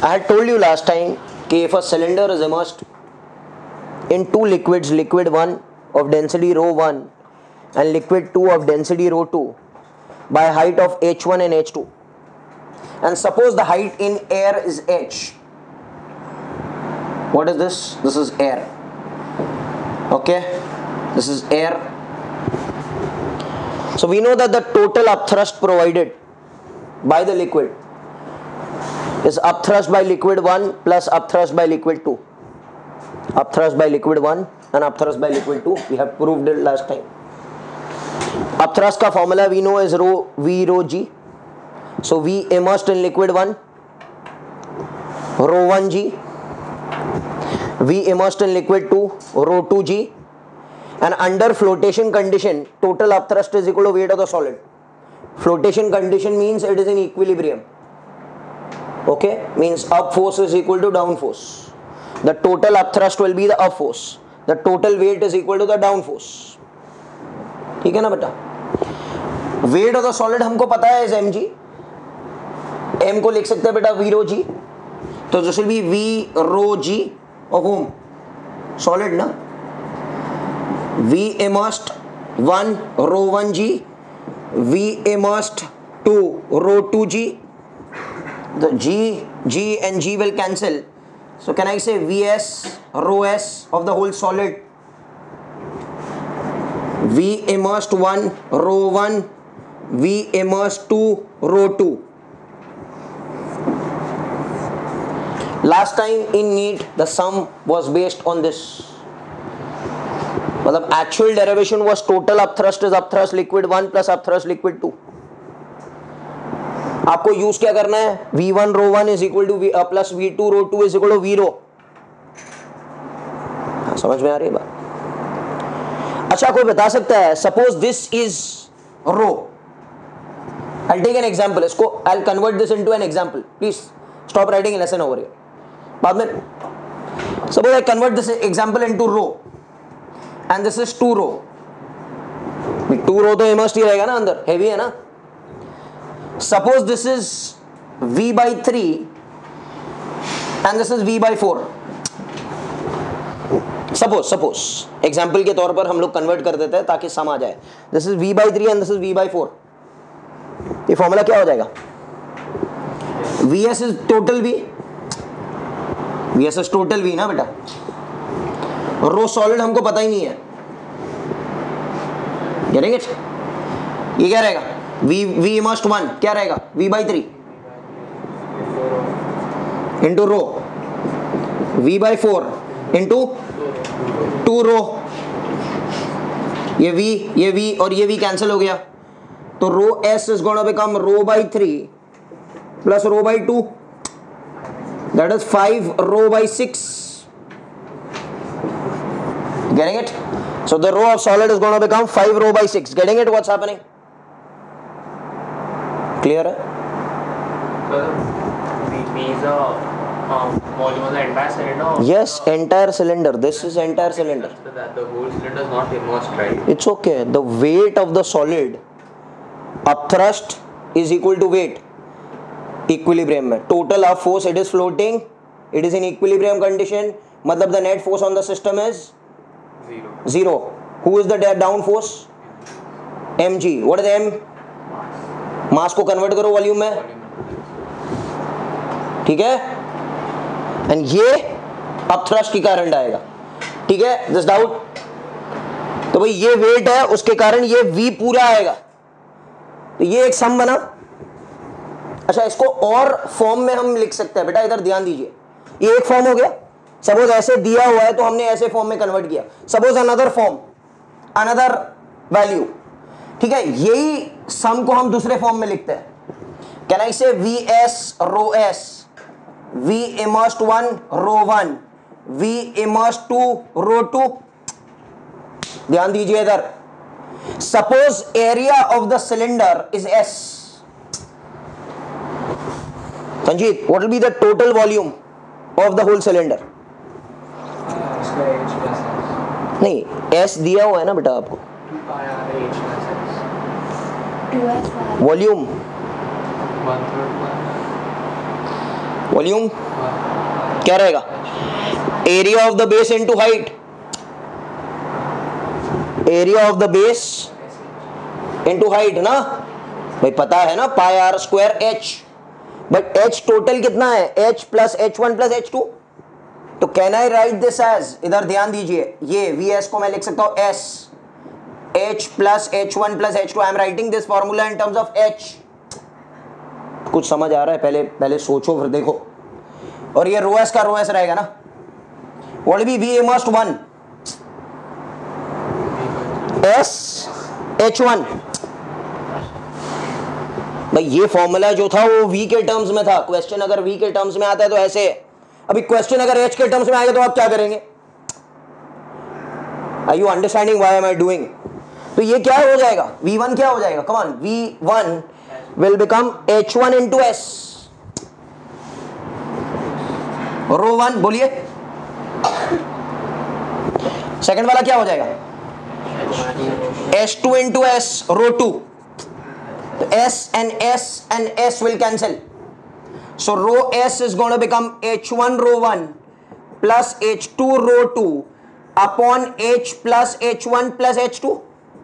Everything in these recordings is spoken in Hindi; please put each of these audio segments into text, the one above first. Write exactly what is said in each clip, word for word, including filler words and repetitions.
I had told you last time कि if a cylinder is immersed in two liquids, liquid one of density rho one and liquid two of density rho two by height of H one and H two, and suppose the height in air is H. What is this? This is air. Okay, this is air. So we know that the total upthrust provided by the liquid is upthrust by liquid one plus upthrust by liquid two. Upthrust by liquid one and upthrust by liquid two. We have proved it last time. Upthrust का formula we know is rho V rho G. So V immersed in liquid one, rho one G. V immersed in liquid two, rho two G. And under flotation condition, total upthrust is equal to weight of the solid. Flotation condition means it is in equilibrium. Okay, means up force is equal to down force. The total upthrust will be the up force. The total weight is equal to the down force. ठीक है ना बेटा? Weight of the solid हमको पता है is mg. m को लिख सकते हैं बेटा v rho g. तो this will be v rho g of whom? Solid ना? V immersed one rho one g, V immersed two rho two g. The g g and g will cancel. So can I say Vs rho s of the whole solid? V immersed one rho one, V immersed two rho two. Last time in NEET the sum was based on this. मतलब actual derivation was total upthrust is upthrust liquid one plus upthrust liquid two. आपको यूज क्या करना है? V one rho one is equal to V plus V two rho two is equal to V rho. समझ में आ रही है बात? अच्छा, कोई बता सकता है suppose this is rho. I'll take an example. इसको I'll convert this into an example. Please stop writing lesson over here. बाद में suppose I convert this example into rho. And this is two rho. two rho तो immersed ही रहेगा ना अंदर, heavy है ना. Suppose this is V by three and this is V by four. Suppose suppose example के तौर पर हम लोग convert कर देते हैं ताकि सम आ जाए. This is V by three and this is V by four. ये फॉर्मूला क्या हो जाएगा? Vs is total V. Vs is total V ना बेटा. रो सॉलिड हमको पता ही नहीं है. Getting it? ये क्या रहेगा? V V immersed one क्या रहेगा? V by three into row. V by four into two रो. ये V ये V और ये V कैंसिल हो गया. तो रो S is gonna become row by three plus row by two. That is five row by six. Getting it? So the rho of solid is going to become five rho by six. Getting it? What's happening? Clear? So V is a um, volume of the entire cylinder? Yes, entire cylinder. This is entire cylinder. So that the whole cylinder is not immersed, right? It's okay. The weight of the solid upthrust is equal to weight. Equilibrium में. Total up force, it is floating. It is in equilibrium condition. मतलब the net force on the system is Zero. Zero. Who is the down force? Mg. What is M? Mass को कन्वर्ट करो वॉल्यूम में. ठीक है? एंड ये अपथ्रस्ट के कारण आएगा. ठीक है? This doubt? तो भाई ये वेट है, उसके कारण ये V पूरा आएगा. तो ये एक सम बना. अच्छा, इसको और फॉर्म में हम लिख सकते हैं बेटा. इधर ध्यान दीजिए. ये एक फॉर्म हो गया. सपोज ऐसे दिया हुआ है तो हमने ऐसे फॉर्म में कन्वर्ट किया. Suppose another form, another value. ठीक है, यही सम को हम दूसरे फॉर्म में लिखते हैं. Can I say V S rho S, V immersed one rho one, V immersed two rho two. ध्यान दीजिए इधर. Suppose area of the cylinder is S. Sanjeet, what will be the total volume of the whole cylinder? नहीं, S दिया हुआ है ना बेटा आपको. वॉल्यूम वॉल्यूम क्या रहेगा? Area of the base into height, area of the base into height ना भाई, पता है ना, pi R square H, but H total कितना है? H plus H one plus H two. तो can I write this as, इधर ध्यान दीजिए, ये वी एस को मैं लिख सकता हूं S H plus H one plus H two. I am writing this formula in terms of H. कुछ समझ आ रहा है? पहले पहले सोचो फिर देखो। और ये रो एस का रो एस रहेगा ना, what be V immersed one S H one. भाई ये फॉर्मूला जो था वो v के टर्म्स में था। क्वेश्चन अगर v के टर्म्स में आता है तो ऐसे है। अभी क्वेश्चन अगर h के टर्म्स में आएगा तो आप क्या करेंगे? Are you understanding why am I doing? तो ये क्या हो जाएगा? v वन क्या हो जाएगा? Come on, v one will become H one into s। Rho one बोलिए, सेकंड वाला क्या हो जाएगा? H two into S rho two. तो s and s and s will cancel, so row s is going to become h one row one plus h two row two upon h plus h one plus h two.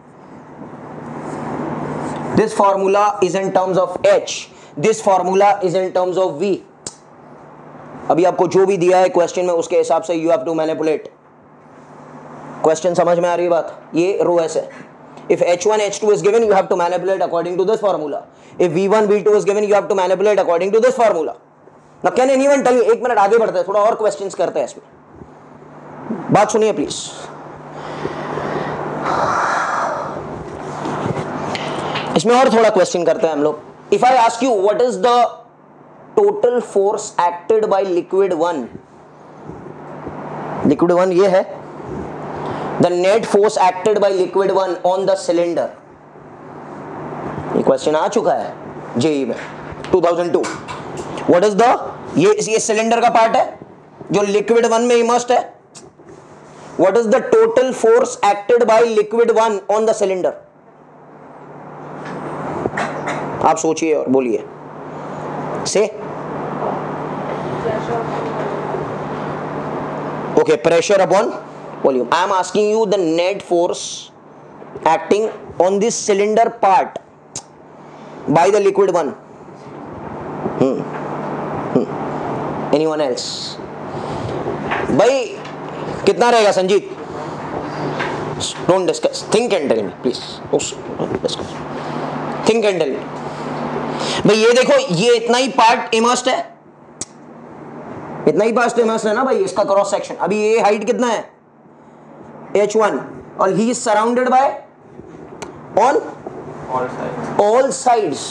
This formula is in terms of h, this formula is in terms of v. अभी आपको जो भी दिया है क्वेश्चन में उसके हिसाब से you have to manipulate. Question समझ में आ रही है बात? ये रो s है। If H one H two is given, you have to manipulate according to this formula. If V one V two is given, you have to manipulate according to this formula. Now can anyone tell me? एक मिनट आगे बढ़ते हैं, थोड़ा और क्वेश्चंस करते हैं इसमें। बात सुनिए प्लीज। इसमें और थोड़ा क्वेश्चन करते हैं हम लोग। If I ask you what is the total force acted by liquid one? Liquid one ये है। The net force acted by liquid one on the cylinder. ये क्वेश्चन आ चुका है जेई में two thousand two. What is the, ये ये सिलेंडर का पार्ट है जो लिक्विड वन में इमर्स्ड है। What is the total force acted by liquid one on the cylinder? आप सोचिए और बोलिए। से okay, pressure upon volume. I am asking you the net force acting on this cylinder part by the liquid one. Hmm. Hmm. Anyone else? भाई कितना रहेगा Sanjeet? Don't discuss. Think and tell me, please. Discuss. Think and tell me. भाई ये देखो, ये इतना ही पार्ट इमर्स्ड है, इतना ही पार्ट इमर्स्ड है ना भाई, इसका क्रॉस सेक्शन। अभी ये हाइट कितना है? H one, और he is surrounded by on all sides. all sides.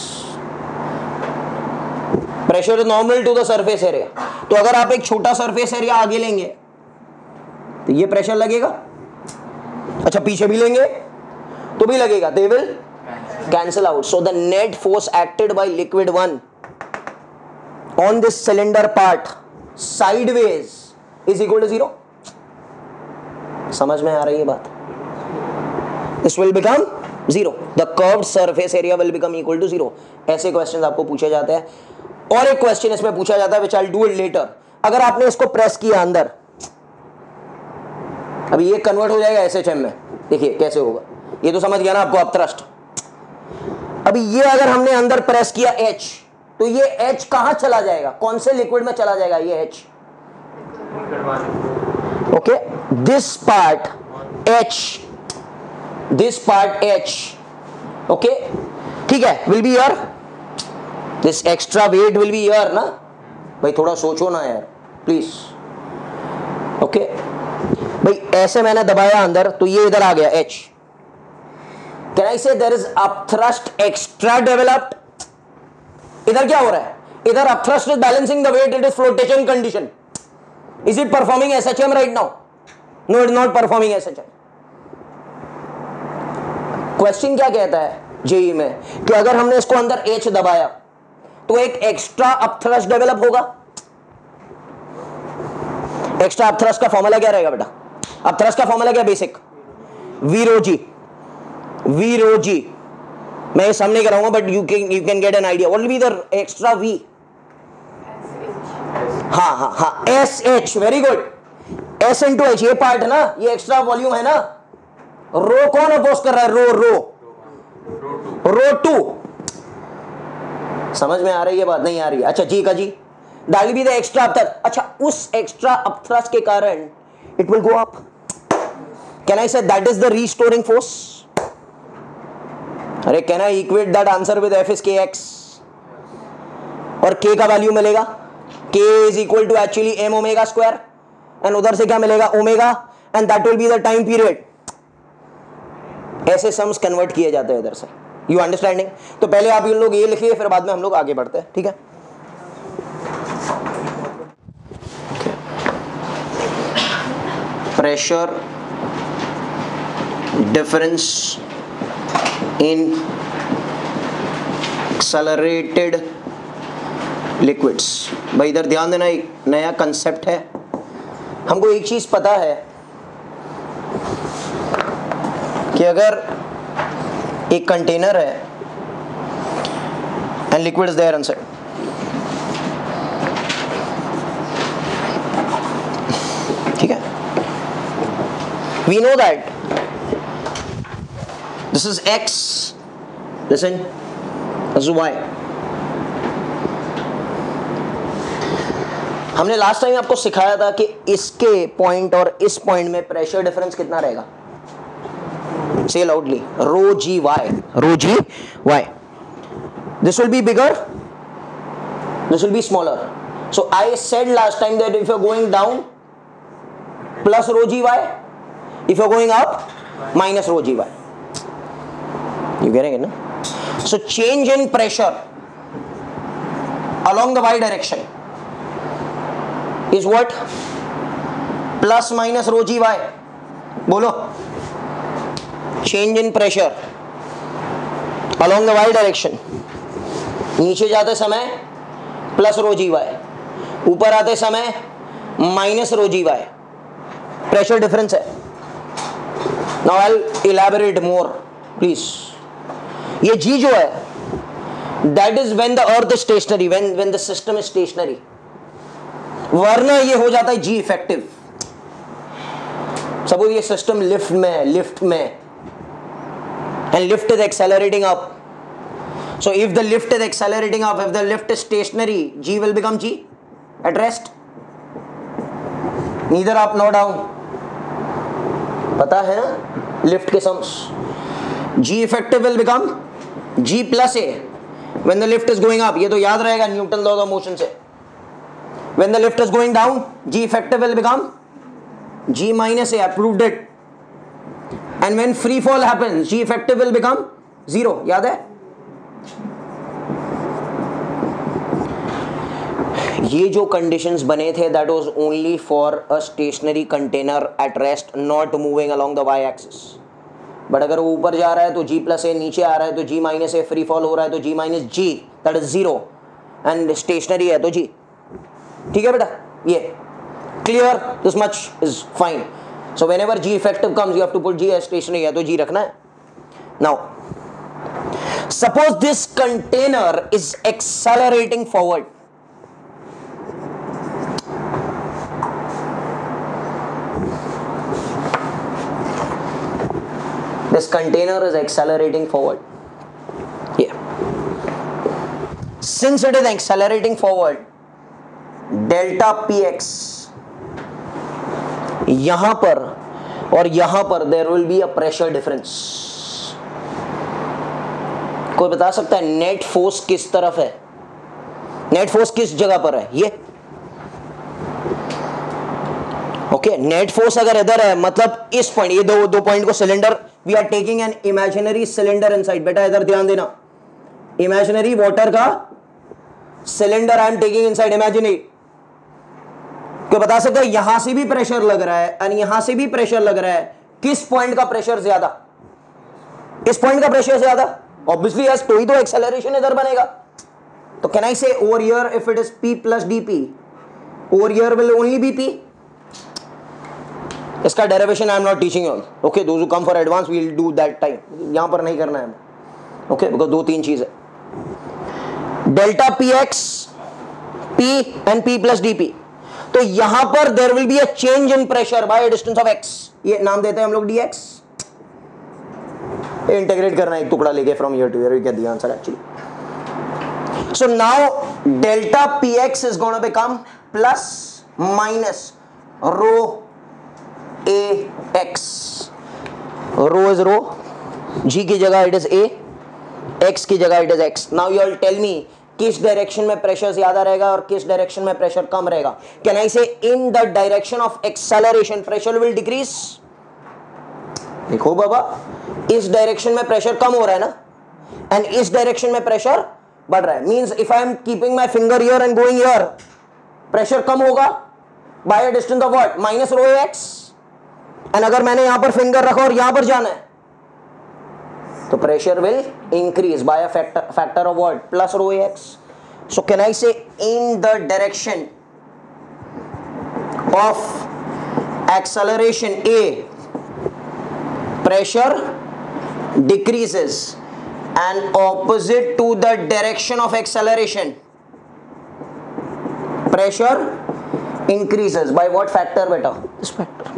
Pressure is normal to the surface area. तो अगर आप एक छोटा सरफेस एरिया आगे लेंगे तो ये प्रेशर लगेगा। अच्छा पीछे भी लेंगे तो भी लगेगा। They will cancel out. So the net force acted by liquid one on this cylinder part sideways is equal to zero. समझ में आ रही है बात? This will become zero. The curved surface area will become equal to zero. ऐसे क्वेश्चंस आपको पूछे जाते हैं। और एक क्वेश्चन इसमें पूछा जाता है which I'll do it later. अगर आपने इसको प्रेस किया अंदर, अभी ये कन्वर्ट हो जाएगा एस एच एम में। देखिए कैसे होगा, ये तो समझ गया ना आपको अपथ्रस्ट। अभी ये अगर हमने अंदर प्रेस किया H, तो ये H कहां चला जाएगा? कौन से लिक्विड में चला जाएगा ये H? Okay, this part H, this part H, okay, ठीक है, will be here, this extra weight will be here ना भाई, थोड़ा सोचो ना यार प्लीज। ओके भाई, ऐसे मैंने दबाया अंदर तो ये इधर आ गया H। Can I say there is upthrust extra developed? इधर क्या हो रहा है? इधर upthrust is balancing the weight, it is flotation condition. Is it performing S H M right now? No, it is not performing S H M. Question क्या कहता है जेई में कि अगर हमने इसको अंदर H दबाया तो एक एक्स्ट्रा अपथ्रस्ट डेवलप होगा। एक्स्ट्रा अपथ्रस्ट का फॉर्मूला क्या रहेगा बेटा? अपथ्रस्ट का फॉर्मूला क्या? Basic V rho g, V rho g. मैं ये सामने कराऊंगा but you can you can get an idea. What will be the extra V? हाँ हाँ हाँ, S H, very good, S into H, ये पार्ट है ना, ये एक्स्ट्रा वॉल्यूम है ना। रो कौन अपोज कर रहा है? Rho rho rho two. समझ में आ रही है बात? नहीं आ रही है? अच्छा जी का जी, that will be the extra upthrust. अच्छा, उस एक्स्ट्रा अपथ्रस्ट के कारण it will go up. Can I say that is the restoring force? अरे can I equate that answer with F is K X, और k का वैल्यू मिलेगा k is equal to actually M omega square, and उधर से क्या मिलेगा? Omega, and that will be the time period. ऐसे सम्स कन्वर्ट किए जाते हैं इधर से। You understanding? तो पहले आप ये लोग ये लिखिए, फिर बाद में हम लोग आगे बढ़ते हैं, ठीक है? Pressure difference in accelerated liquids. भाई इधर ध्यान देना, एक नया कंसेप्ट है। हमको एक चीज पता है कि अगर एक कंटेनर है and liquid is there inside, ठीक है, we know that this is X, listen, this is Y. हमने लास्ट टाइम आपको सिखाया था कि इसके पॉइंट और इस पॉइंट में प्रेशर डिफरेंस कितना रहेगा? Say loudly, rho g y, rho g y. This will be bigger, this will be smaller. So I said last time that if you're going down, plus rho g y, if you're going up, minus rho g y. You getting it, no? So change in pressure along the y direction is what? Plus minus rho g y. बोलो। Change in pressure along the Y direction, नीचे जाते समय प्लस रो जी वाई, ऊपर आते समय माइनस रो जी वाई, प्रेशर डिफरेंस है। Now I will elaborate more please. ये जी जो है, that is when the earth is stationary, when when the system is stationary, वरना ये हो जाता है जी इफेक्टिव। सपोज ये सिस्टम लिफ्ट में है, लिफ्ट में, and lift is accelerating up. So if the lift is accelerating up, if the lift is stationary, g will become g at rest, neither up nor down. पता है ना लिफ्ट के sums? g effective will become g plus a when the lift is going up. ये तो याद रहेगा न्यूटन लॉ ऑफ मोशन से। When the lift is going down, g effective will become g minus a. I proved it. And when free fall happens, g effective will become zero. याद है? ये जो conditions बने थे, that was only for a stationary container at rest, not moving along the y-axis. But अगर वो ऊपर जा रहा है तो g plus a, नीचे आ रहा है तो g minus a, free fall हो रहा है तो g minus g, that is zero, and stationary है तो g. ठीक है बेटा? ये clear? This much is fine. So whenever g effective comes, you have to put g as stationary, या तो g रखना है। Now, suppose this container is accelerating forward. This container is accelerating forward. Yeah. Since it is accelerating forward, delta px यहां पर और यहां पर there will be a pressure difference. कोई बता सकता है नेट फोर्स किस तरफ है? नेट फोर्स किस जगह पर है? ये ओके, नेट फोर्स अगर इधर है मतलब इस पॉइंट, ये दो दो पॉइंट को cylinder, we are taking an imaginary cylinder inside. बेटा इधर ध्यान देना, इमेजिनरी वाटर का cylinder I am taking inside, imaginary. तो बता सकते हैं यहां से भी प्रेशर लग रहा है और यहां से भी प्रेशर लग रहा है, किस पॉइंट का प्रेशर ज्यादा? इस पॉइंट का प्रेशर ज्यादा, ऑब्वियसली यस, तो ही तो एक्सेलरेशन इधर बनेगा। तो can I say over here if it is p plus dp, over here will only be p। इसका derivation I am not teaching you, okay, those who come for advance we will do that time, यहां पर नहीं करना है, ओके, बिकॉज दो तीन चीज है। Delta px, p and p plus dp, तो यहां पर there will be a change in pressure by distance of x, ये नाम देते हैं हम लोग dx। इंटीग्रेट करना एक टुकड़ा लेके from here to here, you get the answer actually. So now delta px is gonna become plus minus rho ax, rho is rho, g की जगह इट इज a, x की जगह it is x। Now you will tell me किस डायरेक्शन में प्रेशर ज्यादा रहेगा और किस डायरेक्शन में प्रेशर कम रहेगा। Can I say in the direction of acceleration pressure will decrease. देखो बाबा, इस डायरेक्शन में प्रेशर कम हो रहा है ना, एंड इस डायरेक्शन में प्रेशर बढ़ रहा है। Means if I am keeping my finger here and going here, pressure कम होगा by a distance of what, minus rho X. And अगर मैंने यहां पर फिंगर रखा और यहां पर जाना है तो pressure will increase by a factor factor of what, plus rho ax. So can I say in the direction of acceleration a, pressure decreases, and opposite to the direction of acceleration pressure increases by what factor beta, this factor।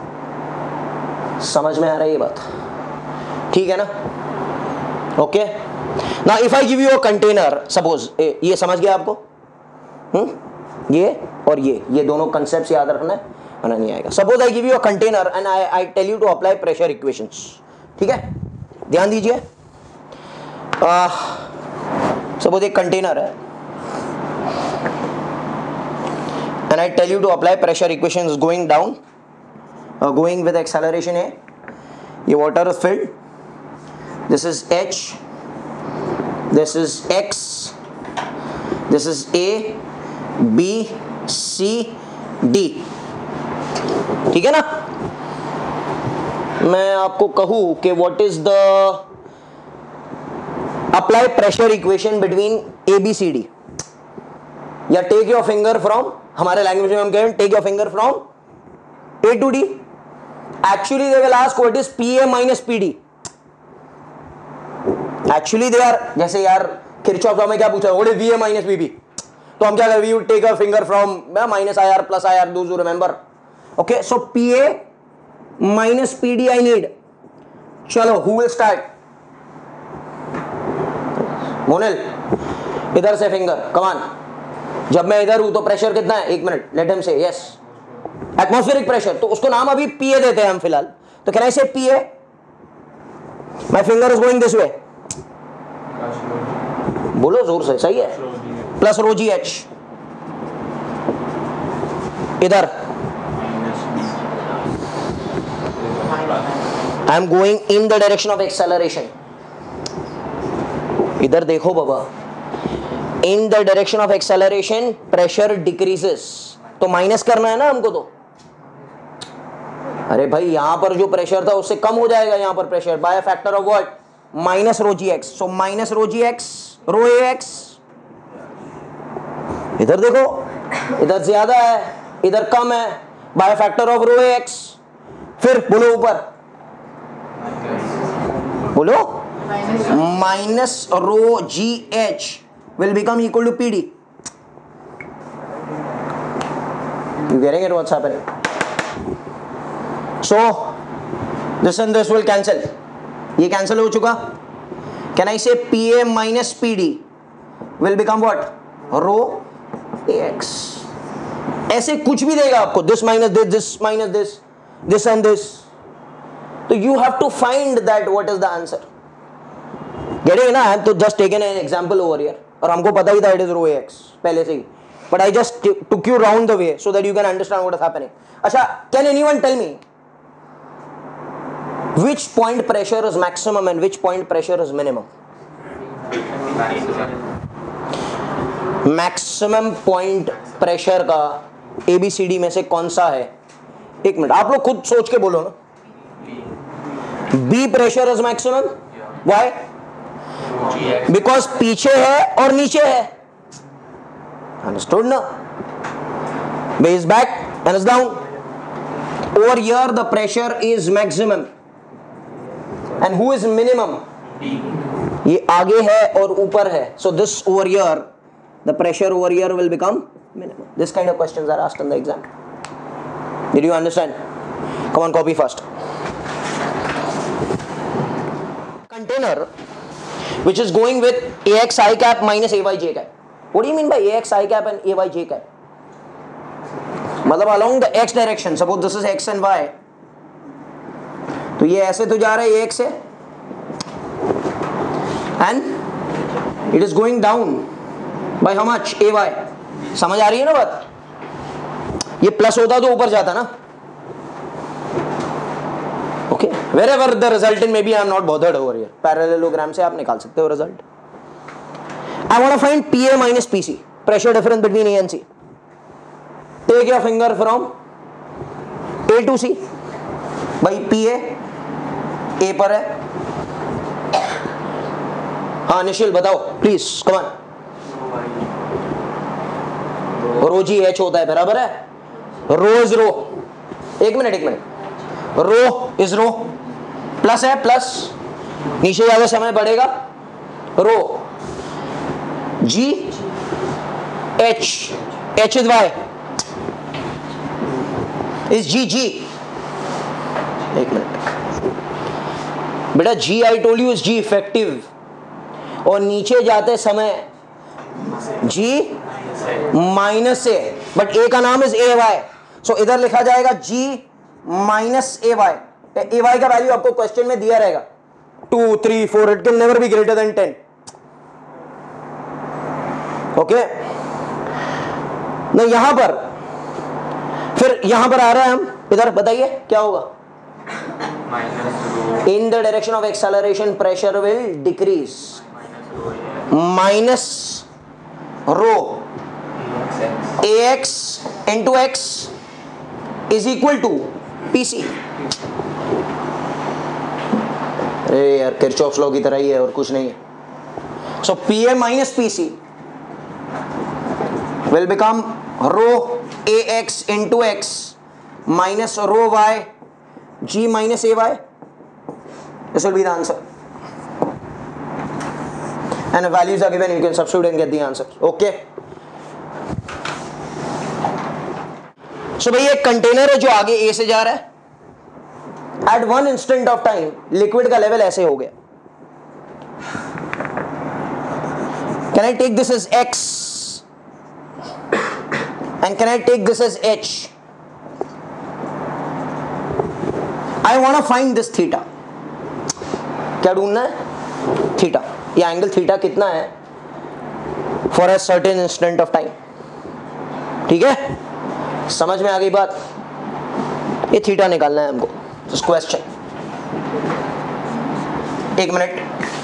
समझ में आ रही है बात, ठीक है ना? Okay, now if I give you a container, suppose ये समझ गया आपको, हम्म ये और ये ये दोनों कंसेप्ट्स याद रखना है, वरना नहीं आएगा। Suppose I give you a container and I I tell you to apply pressure equations, ठीक है, ध्यान दीजिए। सपोज एक कंटेनर है and I tell you to apply pressure equations going down, going with acceleration है, ये water is filled, this is H, this is X, this is A, B, C, D, ठीक है ना? मैं आपको कहूं कि what is the apply pressure equation between A, B, C, D, या take your finger from, हमारे लैंग्वेज में हम कहें take your finger from A to D, actually they will ask what is P A minus P D। Actually they are, जैसे यार किरचॉफ लॉ में क्या पूछा, what is V A minus V B, तो हम क्या करें, we would take a finger from minus I R plus I R, do you remember? Okay, so P A minus P D I need. चलो हु विल स्टार्ट? मोनिल, इधर से फिंगर, कमान। जब मैं इधर हूं तो प्रेशर कितना है, एक minute, let him say yes, atmospheric pressure, तो उसको नाम अभी पी ए देते हैं हम फिलहाल। तो can I say P A, my finger is going this way, बोलो जोर से, सही है, प्लस रो जी एच, इधर I am going in the direction of acceleration, इधर देखो बाबा, in the direction of acceleration pressure decreases, तो माइनस करना है ना हमको, तो अरे भाई यहां पर जो प्रेशर था उससे कम हो जाएगा यहां पर pressure by factor of what, minus rho g X. So minus rho g X, rho A X, इधर देखो, इधर ज्यादा है इधर कम है, by factor of rho A X. फिर बोलो ऊपर, बोलो minus rho ji H will become equal to P D. You getting it what's happening? So this and this will cancel, ये कैंसिल हो चुका। Can I say P A minus P D will become what, rho A X. ऐसे कुछ भी देगा आपको, this minus this, this minus this, this and this, तो you have to find that what is the answer. Getting ना? आई हैव तो just taken an example over here, और हमको पता ही था it is rho A X पहले से ही, but I just took you round the way so that you can understand what is happening. अच्छा, can anyone tell me which point pressure is maximum and which point pressure is minimum? Maximum point pressure का एबीसीडी में से कौन सा है? एक मिनट, आप लोग खुद सोच के बोलो ना। B pressure is maximum, why? Because पीछे है और नीचे है, अंडरस्टूड ना? B is back and is down, over here the pressure is maximum and who is minimum? ये आगे है और ऊपर है, so this over here the pressure over here will become minimum. This kind of questions are asked in the exam. Did you understand? Come on, copy fast. Container which is going with ax I cap minus ay j cap. What do you mean by ax I cap and ay j cap? मतलब along the x direction. Suppose this is x and y. तो ये ऐसे तो जा रहा है x से, and it is going down by how much? ay. समझ आ रही है ना बात? ये प्लस होता तो ऊपर जाता ना. Okay. Wherever the resultant may be, I am not bothered over here. Parallelogram से आप निकाल सकते हो result. I want to find P A minus P C. Pressure difference between A and C. Take your finger from A to C. भाई P A A पर है. हाँ निशिल बताओ please, come on. Rho ji H होता है, बराबर है. Rho is rho. एक मिनट एक minute. Rho is rho. Plus है प्लस, नीचे ज्यादा समय बढ़ेगा. Rho ji H H is Y is g g. एक मिनट बेटा, g I told you is g effective, और नीचे जाते समय जी माइनस से, बट ए का नाम इज ए वाई, सो इधर लिखा जाएगा g minus A Y. A Y का वैल्यू आपको क्वेश्चन में दिया रहेगा two three four. It can never be greater than ten. Okay. नहीं यहां पर, फिर यहां पर आ रहा है हम इधर, बताइए क्या होगा. In the direction of acceleration pressure will decrease. Minus rho A X into X is equal to P C. अरे यार किरचॉफ्स लॉ की तरह ही है और कुछ नहीं है. So P A minus P C will become rho ax into x minus rho y g minus ay. This will be the answer, and the values are given. You can substitute and get the answer. Okay. So भाई एक कंटेनर है जो आगे A से जा रहा है. At one instant of time liquid का लेवल ऐसे हो गया. Can I take this as x? And can I take this as h? I want to find this theta. क्या ढूंढना है? थीटा. ये एंगल थीटा कितना है for a certain instant of time. ठीक है, समझ में आ गई बात. ये थीटा निकालना है हमको. This question. एक मिनट.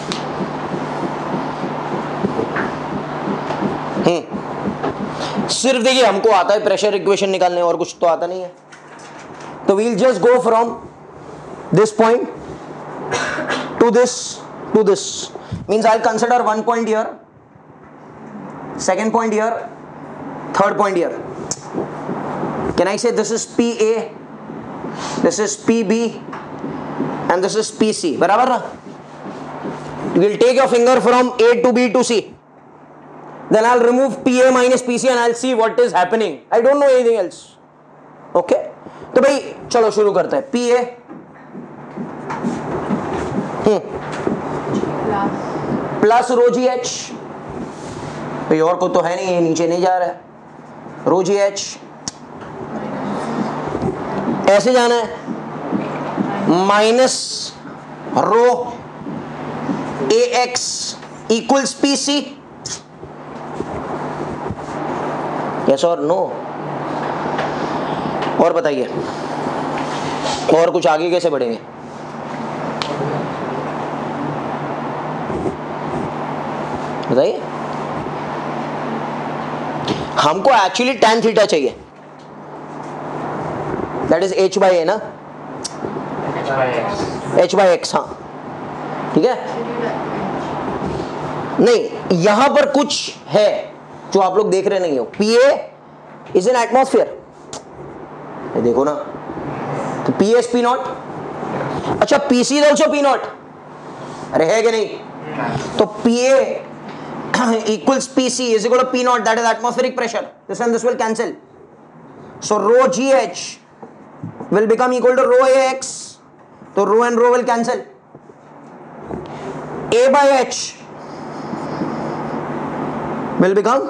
हम्म सिर्फ देखिए हमको आता है प्रेशर इक्वेशन निकालने, और कुछ तो आता नहीं है. तो we'll just go from this point to this to this. Means I consider one point here, second point here, third point here. Can I say this is P A, this is P B and this is P C. बराबर ना. You will take your finger from A to B to C. Then I'll remove P A minus P C and I'll see what is happening. I don't know anything else. Okay? तो भाई चलो शुरू करते हैं. P A plus rho ji H. भाई और को तो है नहीं, ये नीचे नहीं जा रहा है. रो जी एच ऐसे जाना है. Minus rho A X equals P C. Yes और नो. और बताइए, और कुछ आगे कैसे बढ़ेंगे? बताइए. हमको एक्चुअली tan थीटा चाहिए. That is h by A ना. h by X. हाँ ठीक है. नहीं यहां पर कुछ है जो आप लोग देख रहे नहीं हो. P A is in atmosphere. ये देखो ना. तो P A is P naught. अच्छा P C is also P naught. अरे है कि नहीं? तो P A equals P C is equal to P naught, that is atmospheric pressure. This and this will cancel. So rho G H will become equal to rho A X. So rho and rho will cancel. A by H will become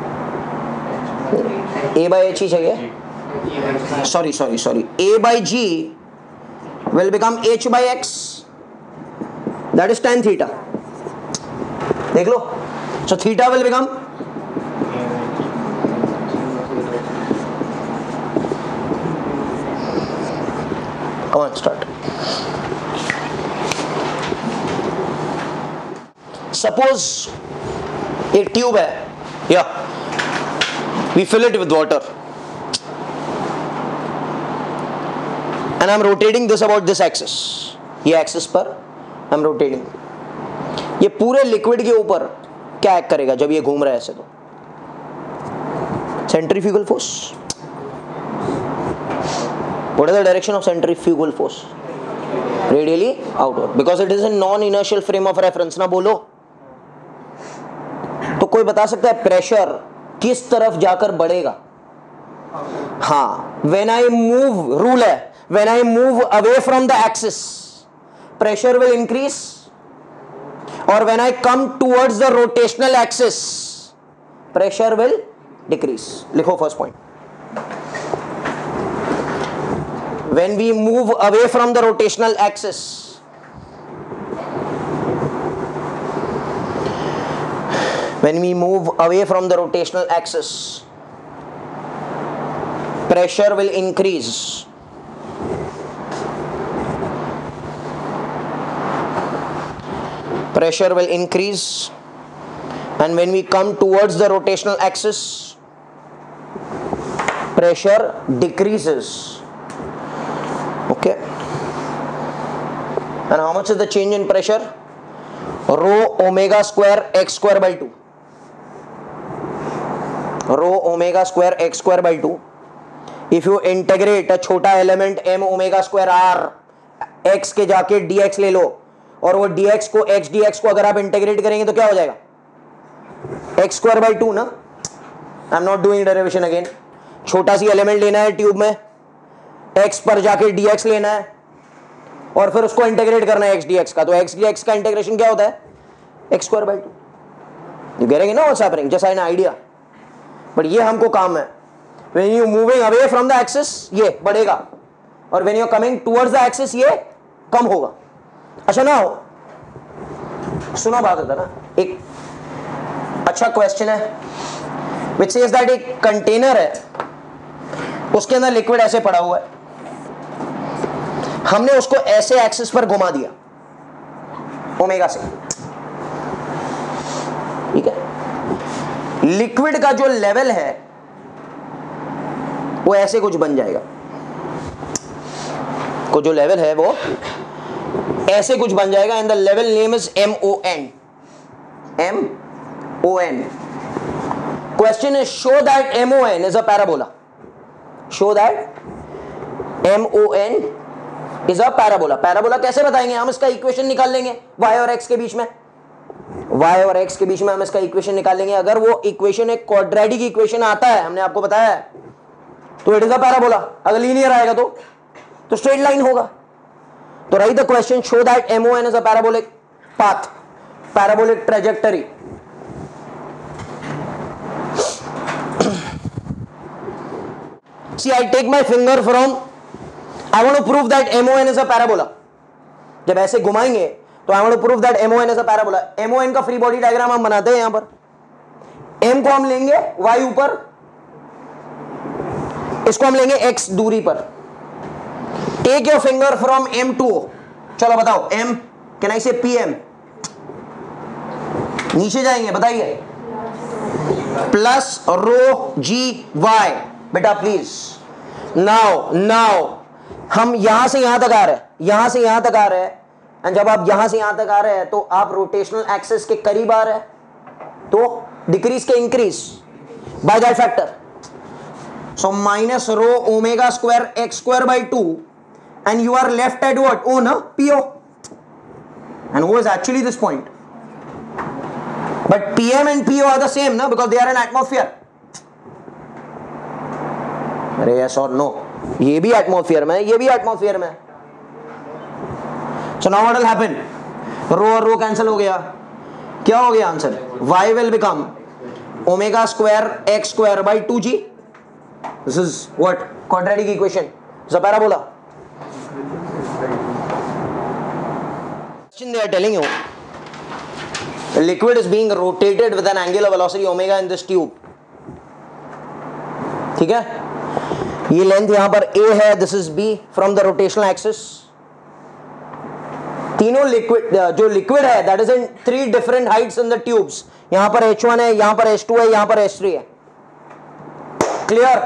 A by H ही चाहिए. Sorry, sorry, sorry. A by G will become H by X. That is tan theta. देख लो. So theta will become come on, start. Suppose एक ट्यूब है, या we fill it with water and I'm rotating this about this axis. ये axis पर I'm rotating. ये पूरे लिक्विड के ऊपर क्या एक्ट करेगा जब ये घूम रहा है ऐसे? तो centrifugal force. What is the direction of centrifugal force? Radially outward, because it is a non-inertial frame of reference. ना बोलो. तो कोई बता सकता है प्रेशर किस तरफ जाकर बढ़ेगा? हाँ, when I move, रूल है, when I move away from the axis, pressure will increase, or when I come towards the rotational axis, pressure will decrease. लिखो first point. When we move away from the rotational axis, when we move away from the rotational axis, pressure will increase. Pressure will increase, and when we come towards the rotational axis, pressure decreases. Okay. And how much is the change in pressure? Rho omega square x square by two. Rho omega square x square by two. If you integrate a छोटा element m omega square r, x के जाके dx ले लो, और वो dx को x dx को अगर आप इंटीग्रेट करेंगे तो क्या हो जाएगा? x square by two ना. I am not doing derivation again. छोटा सी एलिमेंट लेना है ट्यूब में, x पर जाके dx लेना है और फिर उसको इंटीग्रेट करना है x dx का. तो x dx का इंटीग्रेशन क्या होता है? x square by two. You getting no what's happening? Just an idea. But ये हमको काम है. When you moving away from the axis ये बढ़ेगा, और when you are coming towards the axis ये कम होगा. अच्छा ना हो, सुनो बात होता ना. एक अच्छा क्वेश्चन है विच सेज दैट एक कंटेनर है, उसके अंदर लिक्विड ऐसे पड़ा हुआ है, हमने उसको ऐसे एक्सिस पर घुमा दिया ओमेगा से. ठीक है. लिक्विड का जो लेवल है वो ऐसे कुछ बन जाएगा. को जो लेवल है वो ऐसे कुछ बन जाएगा. And the level name is M O N. M O N. Question is show that M O N is a parabola. Show that M O N is a parabola. Parabola कैसे बताएंगे? हम इसका इक्वेशन निकाल लेंगे y और x के बीच में. y और x के बीच में हम इसका इक्वेशन निकाल लेंगे. अगर वो इक्वेशन एक क्वाड्रेटिक इक्वेशन आता है, हमने आपको बताया है, तो इट इज अ पैराबोला. अगर लीनियर आएगा तो तो स्ट्रेट लाइन होगा. तो write the question, show that M O N is a parabolic path, parabolic trajectory. See, I take my finger from, I want to prove that M O N is a parabola. जब ऐसे घुमाएंगे तो I want to prove that M O N is a parabola. M O N का फ्री बॉडी डायग्राम हम बनाते हैं. यहां पर M को हम लेंगे Y ऊपर, इसको हम लेंगे X दूरी पर. Take your finger from M to O. चलो बताओ M, can I say P M? नीचे जाएंगे, बताइए. प्लस रो जी वाई. बेटा प्लीज नाउ नाउ हम यहां से यहां तक आ रहे हैं, यहां से यहां तक आ रहे हैं. एंड जब आप यहां से यहां तक आ रहे हैं तो आप रोटेशनल एक्सिस के करीब आ रहे हैं, तो डिक्रीज के increase by that factor. So minus rho omega square X square by two, and you are left at what? O ना, पी ओ. एंड वो is actually this point. but Pm and P O are the same na, because they are an atmosphere. अरे yes or no? ये भी atmosphere में, ये भी atmosphere में. So now what will happen? Rho और rho cancel हो गया. क्या हो गया answer? Y will become omega square x square by two g. This is what? Quadratic equation. So parabola. They are telling you the liquid is being rotated with an angular velocity omega in this tube. ठीक है, ये लेंथ यहां पर a है, this is b from the rotational axis. तीनों लिक्विड, जो लिक्विड है that is in three different heights in the tubes. यहां पर H one है, यहां पर H two है, यहां पर H three है. Clear?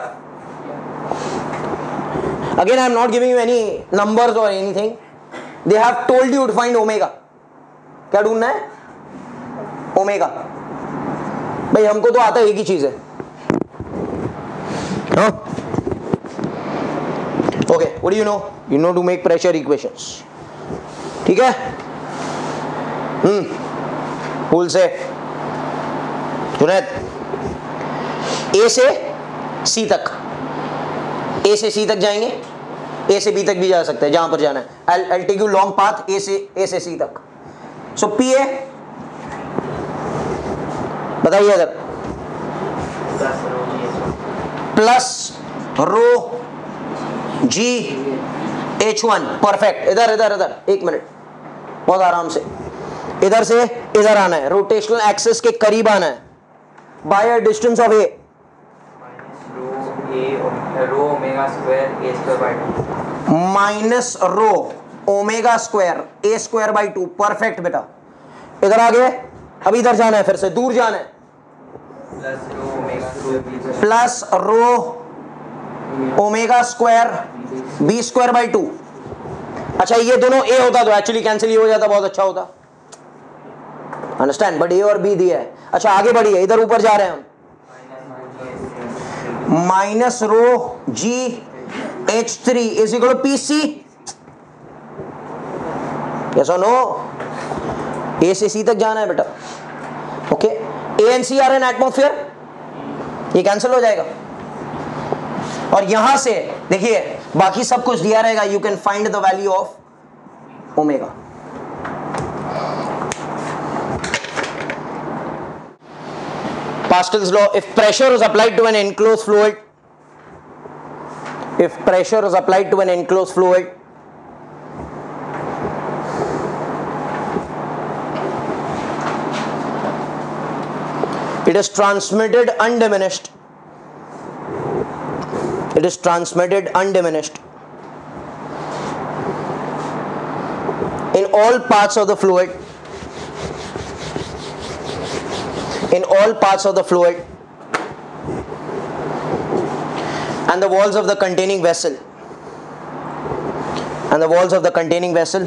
Again I am not giving you any numbers or anything. They have told you to find omega. क्या ढूंढना है? ओमेगा. भाई हमको तो आता है, एक ही चीज है. हाँ? Okay, what do you know? You know to make pressure equations. ठीक है? हम्म. भूल से. जुनैद. A से C तक. A से C तक जाएंगे. A से B तक भी जा सकते हैं, जहां पर जाना है. I'll, I'll take you long path A से A से C तक. So P A बताइए अगर प्लस रो जी एच वन. परफेक्ट. इधर इधर इधर एक मिनट, बहुत आराम से. इधर से इधर आना है, रोटेशनल एक्सिस के करीब आना है. By a distance of A rho omega square A square by two minus rho omega square A square by two. Perfect बेटा. इधर आ गए. अब इधर जाना है, फिर से दूर जाना है. Plus rho omega square B square by two. अच्छा, ये दोनों ए होता तो एक्चुअली कैंसिल ही हो जाता, बहुत अच्छा होता. अंडरस्टैंड? बट ए और बी दिया है. अच्छा आगे बढ़िए, इधर ऊपर जा रहे हैं हम. Minus rho ji H three is equal to P C. Yes और नो? ए से सी तक जाना है बेटा. Okay, A and C are in atmosphere. ये कैंसिल हो जाएगा. और यहां से देखिए बाकी सब कुछ दिया रहेगा. You can find the value of omega. Pascal's law. If pressure is applied to an enclosed fluid, if pressure is applied to an enclosed fluid, it is transmitted undiminished. It is transmitted undiminished in all parts of the fluid. In all parts of the fluid and the walls of the containing vessel and the walls of the containing vessel.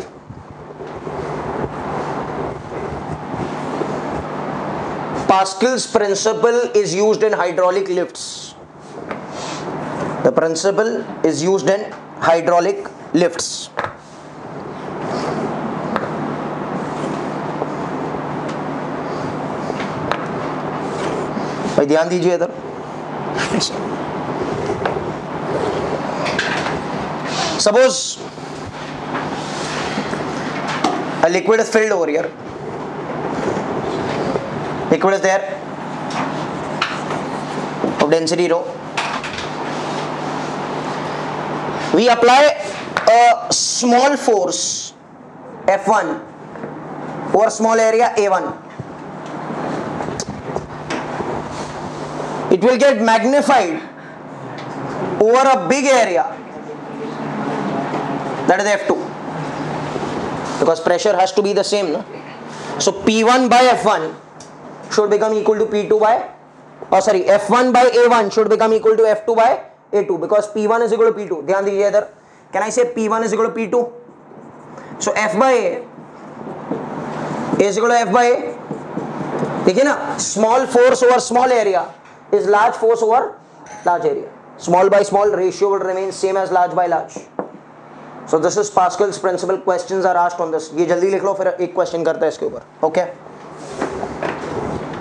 Pascal's principle is used in hydraulic lifts. The principle is used in hydraulic lifts. भाई ध्यान दीजिए इधर. Suppose a liquid is filled over here. Liquid is there of density rho. We apply a small force F one over small area A one. It will get magnified over a big area, that is F two, because pressure has to be the same, no? So P one by F one should become equal to P two by, oh sorry, F one by A one should become equal to F two by A two, because P one is equal to P two. ध्यान दीजिए इधर. Can I say P one is equal to P two? So F by A is equal to F by A. देखिए ना, small force over small area is large force over large area. Small by small ratio will remain same as large by large. So this is Pascal's principle. Questions are asked on this. ये जल्दी लिख लो, फिर एक क्वेश्चन करते हैं इसके ऊपर. Okay?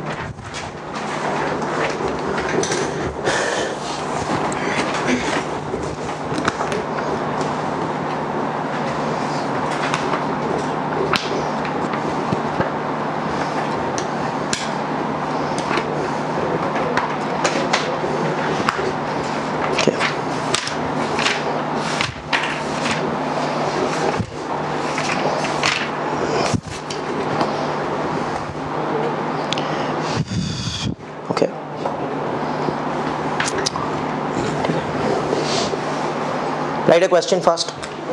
Write a question fast.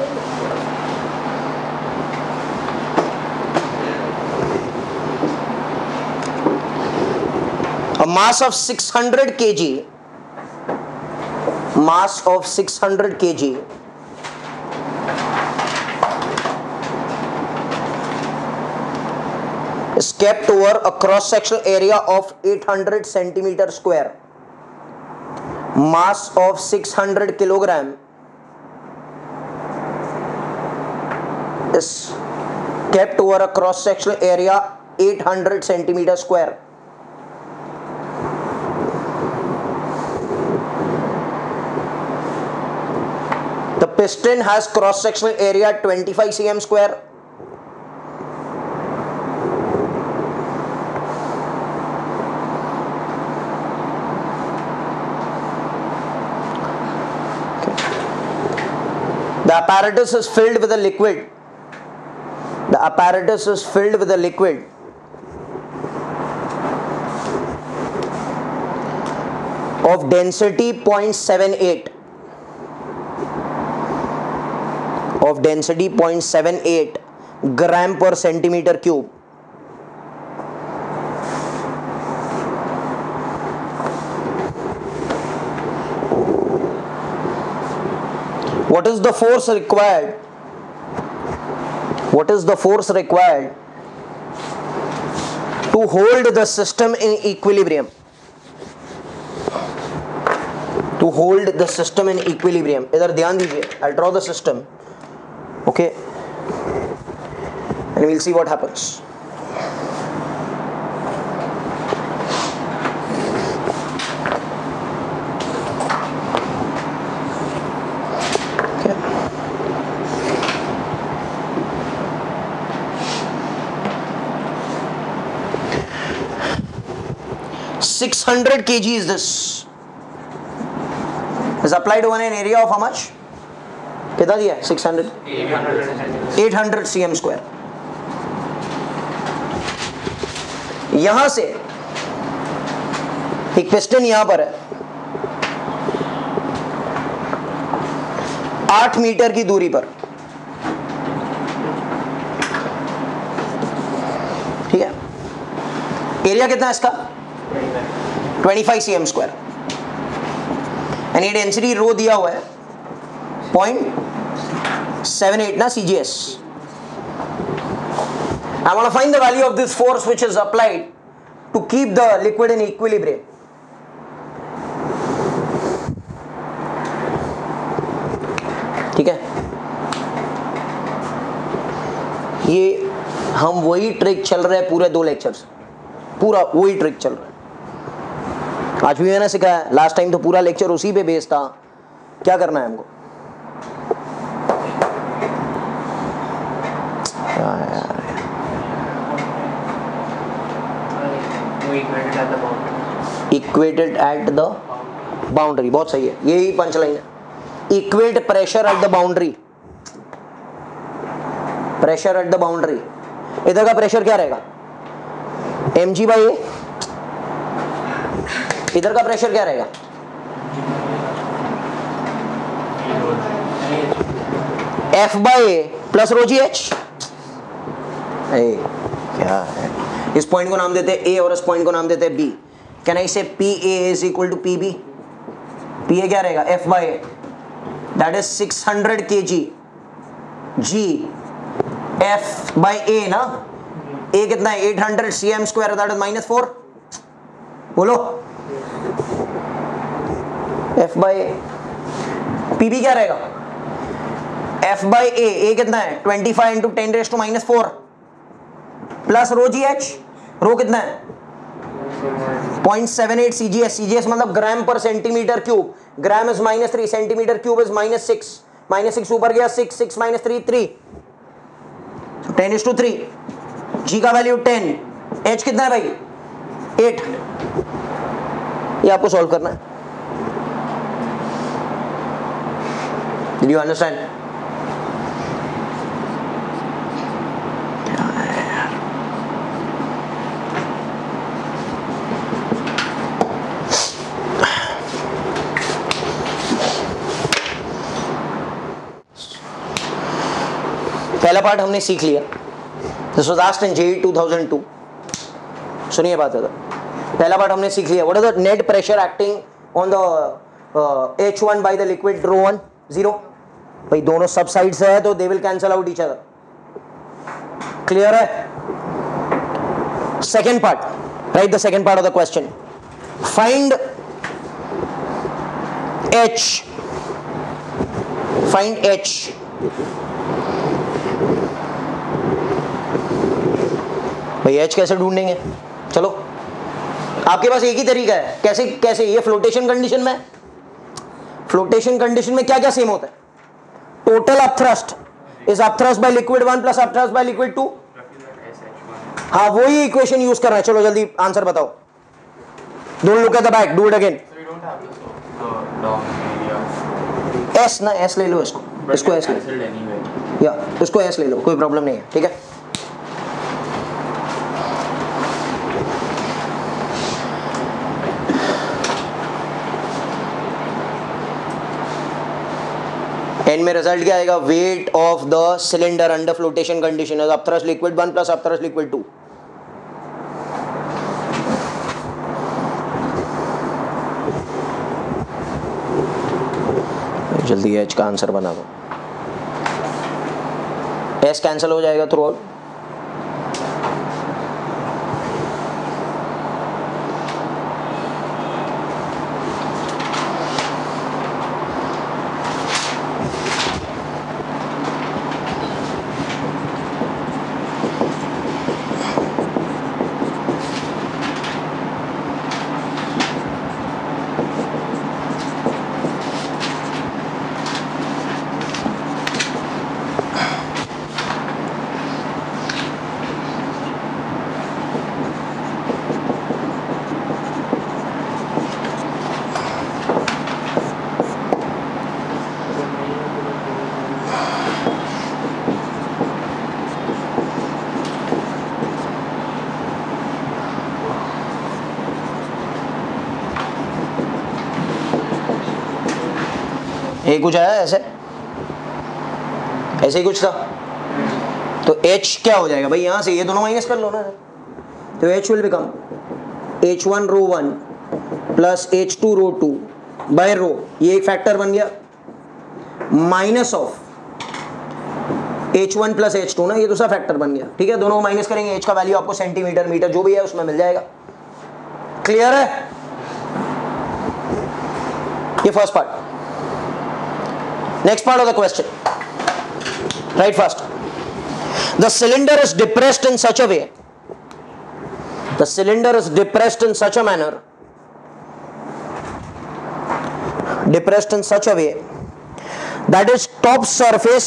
A mass of six hundred kilograms, mass of six hundred kilograms is kept over a cross-sectional area of eight hundred centimeter square. Mass of six hundred kilogram is kept over a cross-sectional area eight hundred centimeter square. The piston has cross-sectional area twenty-five centimeters square. The apparatus is filled with a liquid. The apparatus is filled with a liquid of density zero point seven eight. Of density zero point seven eight gram per centimeter cube. What is the force required? What is the force required to hold the system in equilibrium? To hold the system in equilibrium. इधर ध्यान दीजिए. I'll draw the system. Okay. And we'll see what happens. six hundred kilograms is this. Is applied over an area of how much? कितना दिया है? six hundred. eight hundred centimeters square. यहां से एक पिस्टन यहां पर है, आठ मीटर की दूरी पर. ठीक है. एरिया कितना है इसका? twenty-five centimeters square. एंड ये डेंसिटी रो दिया हुआ है zero point seven eight ना C G S. I want to find the value of this force which is applied to keep the liquid in equilibrium. ठीक है. ये हम वही ट्रिक चल रहा है पूरे दो लेक्चर्स, पूरा वही ट्रिक चल रहा है. आज भी मैंने सिखाया. लास्ट टाइम तो पूरा लेक्चर उसी पे बेस्ड था. क्या करना है हमको? Equated at the boundary. बहुत सही है, यही पंच लाइन है. Equate pressure at the boundary. Pressure at the boundary. इधर का प्रेशर क्या रहेगा? M G by A. इधर का प्रेशर क्या रहेगा? F by A plus rho ji H. क्या है? इस पॉइंट को नाम देते हैं ए और इस पॉइंट को नाम देते हैं B. Can I say P A is equal to P B? P A क्या रहेगा? F by A, that is six hundred kilograms. G F by A ना, ए कितना है? eight hundred centimeters square, that is minus four. बोलो. F by A. P B क्या रहेगा? F by A. ए कितना है? twenty-five into ten raise to minus four plus rho ji H. Rho कितना है? zero point seven eight C G S. C G S मतलब gram per centimetre cube. Gram is minus three, centimetre cube is minus six. Minus six ऊपर गया, six six minus three three. Ten is to three. G का वैल्यू टेन. एच कितना है भाई? एट. ये आपको सॉल्व करना है. Did you understand? पहला पार्ट हमने सीख लिया, this was asked in JEE two thousand two. सुनिए बात है, पहला पार्ट हमने सीख लिया, what is the net pressure acting on the H one by the liquid rho one, zero. भाई दोनों सब साइड से है तो they will cancel out each other, clear है। Second part, write the second part of the question, find H, find H, भाई H कैसे ढूंढेंगे? चलो आपके पास एक ही तरीका है, कैसे कैसे ये फ्लोटेशन कंडीशन में, फ्लोटेशन कंडीशन में क्या क्या सेम होता है? Total upthrust is upthrust by liquid one plus upthrust by liquid two. हाँ वही इक्वेशन यूज कर रहे हैं। चलो जल्दी आंसर बताओ, don't look at the back, do it again. S ना, एस ले लो इसको, इसको एस ले लो, या इसको एस ले लो, कोई प्रॉब्लम नहीं है, ठीक है। एंड में रिजल्ट क्या आएगा? Weight of the cylinder under flotation condition is upthrust liquid one plus upthrust liquid two. जल्दी एच का आंसर बना दो, एस कैंसिल हो जाएगा थ्रू आउट। ये कुछ आया ऐसे, ऐसे ही कुछ था, तो H क्या हो जाएगा भाई? यहां से ये दोनों माइनस कर लो ना, तो H will become H one rho one plus H two rho two by rho, ये एक फैक्टर बन गया, minus of H one plus H two ना, ये दूसरा फैक्टर बन गया, ठीक है। दोनों को माइनस करेंगे, H का वैल्यू आपको सेंटीमीटर मीटर जो भी है उसमें मिल जाएगा, क्लियर है। ये first part. Next part of the question, right first, the cylinder is depressed in such a way, the cylinder is depressed in such a manner, depressed in such a way that its top surface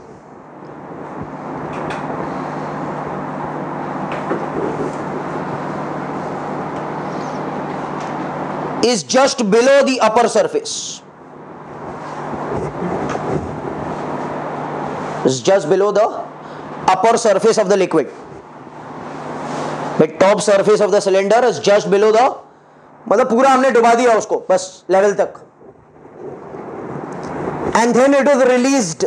is just below the upper surface, is just below the upper surface of the liquid. The top surface of the cylinder is just below the, मतलब पूरा हमने डुबा दिया उसको बस लेवल तक, and then it is released,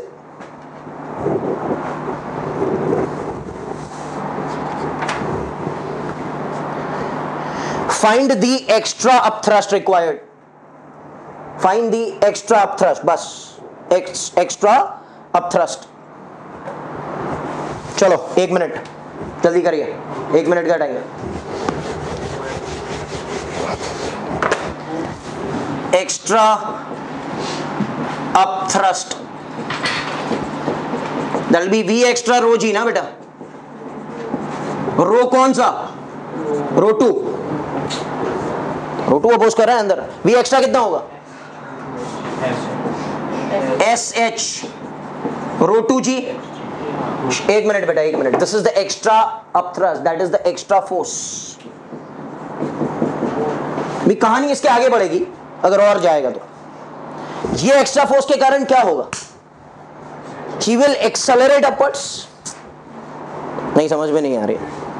find the extra upthrust required, find the extra upthrust, बस ex, extra upthrust। चलो एक मिनट जल्दी करिए, एक मिनट का टाइम है। Extra upthrust that will be V extra rho G ना बेटा, रो कौन सा? Rho two, rho two oppose कर रहा है अंदर, वी एक्स्ट्रा कितना होगा? S H rho two G. एक मिनट बेटा, एक minute, this is the extra upthrust, that is the extra force. भी कहानी इसके आगे बढ़ेगी अगर और जाएगा तो। ये एक्स्ट्रा फोर्स के कारण क्या होगा? He will accelerate upwards. नहीं समझ में नहीं आ रही,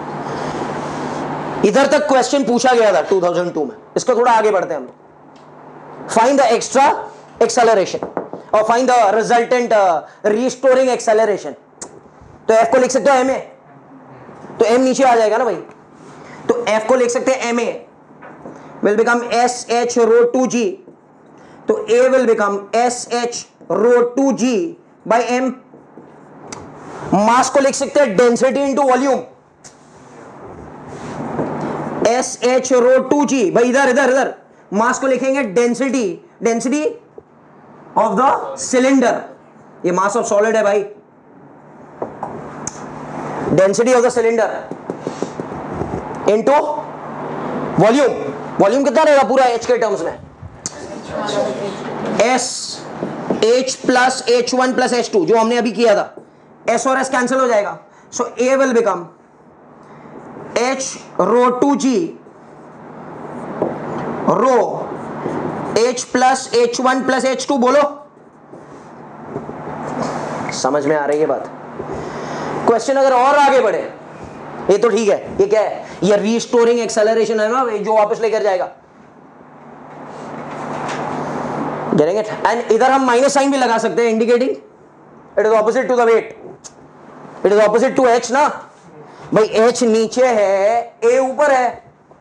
इधर तक क्वेश्चन पूछा गया था टू थाउज़ेंड टू में, इसको थोड़ा आगे बढ़ते हैं हम लोग। फाइंड द एक्स्ट्रा एक्सेलरेशन और find the resultant restoring acceleration. तो F को लिख सकते हो एम ए, तो M नीचे आ जाएगा ना भाई, तो F को लिख सकते हैं M A will become S H rho two G, तो A will become S H rho two G by M. Mass को लिख सकते हैं density into volume, S H rho two G, भाई इधर इधर इधर मास को लिखेंगे density, density of the cylinder, ये मास ऑफ सॉलिड है भाई, density of the cylinder into volume, volume कितना रहेगा पूरा H के टर्म्स में, S H plus H one plus H two जो हमने अभी किया था, S और S कैंसिल हो जाएगा, so A will become H rho two G rho H plus H one plus H two, बोलो समझ में आ रही है बात। क्वेश्चन अगर और आगे बढ़े, ये तो ठीक है, ये क्या है, ये रीस्टोरिंग एक्सेलरेशन है ना जो वापस लेकर जाएगा, गेटिंग इट, एंड इधर हम माइनस साइन भी लगा सकते हैं indicating it is opposite to the weight, it is opposite to H ना भाई, H नीचे है A ऊपर है,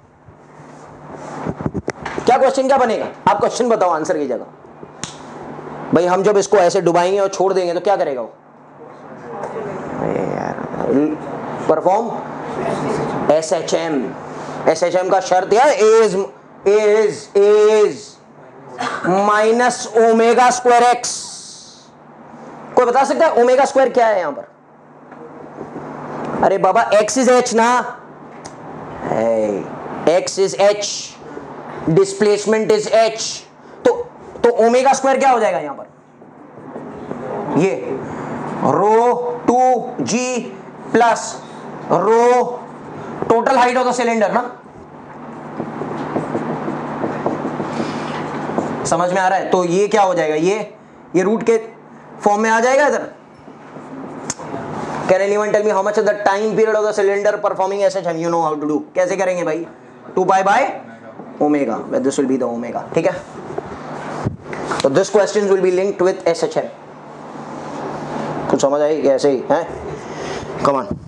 क्या क्वेश्चन क्या बनेगा, आप क्वेश्चन बताओ आंसर की जगह, भाई हम जब इसको ऐसे डुबाएंगे और छोड़ देंगे तो क्या करेगा वो, perform S H M, S H M का शर्त है is is is minus omega square X, कोई बता सकता है ओमेगा स्क्वायर क्या है यहां पर, अरे बाबा x इज h ना, x इज h, डिस्प्लेसमेंट इज h, तो तो ओमेगा स्क्वायर क्या हो जाएगा यहां पर, ये rho two G plus rho total height of the cylinder ना, समझ में आ रहा है, तो ये क्या हो जाएगा, ये ये रूट के फॉर्म में आ जाएगा इधर। Can anyone tell me how much is the time period of the cylinder performing S H M? You know how to do. कैसे करेंगे भाई, two pi by omega, where this will be the omega, ठीक है, तो this questions will be linked with S H M, कुछ समझ आई कैसे ही है, come on.